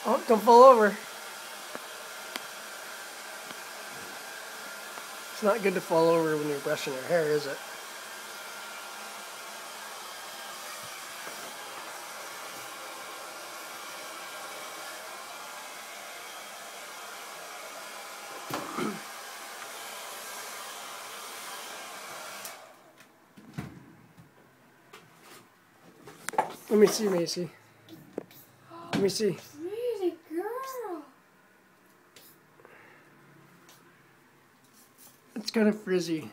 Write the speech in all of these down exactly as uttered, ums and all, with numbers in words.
Oh, don't fall over. It's not good to fall over when you're brushing your hair, is it? Let me see, Macy. Let me see. Pretty girl. It's kind of frizzy.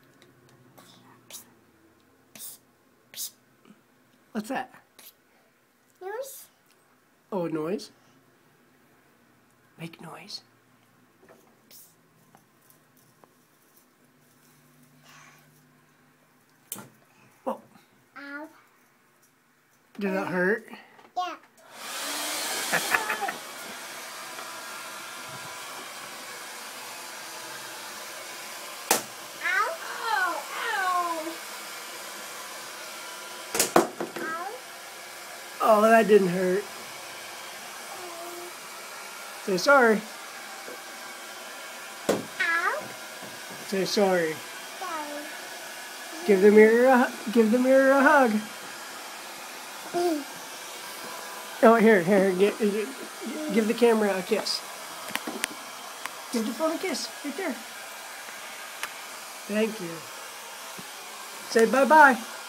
What's that? Noise. Oh, noise? Make noise. Oh. Ow. Did that hurt? Yeah. Ow. Ow. Ow. Ow. Oh, that didn't hurt. Say sorry. Ow. Say sorry. Sorry. Give the mirror a give the mirror a hug. Oh, here, here, give, give the camera a kiss. Give the phone a kiss, right there. Thank you. Say bye-bye.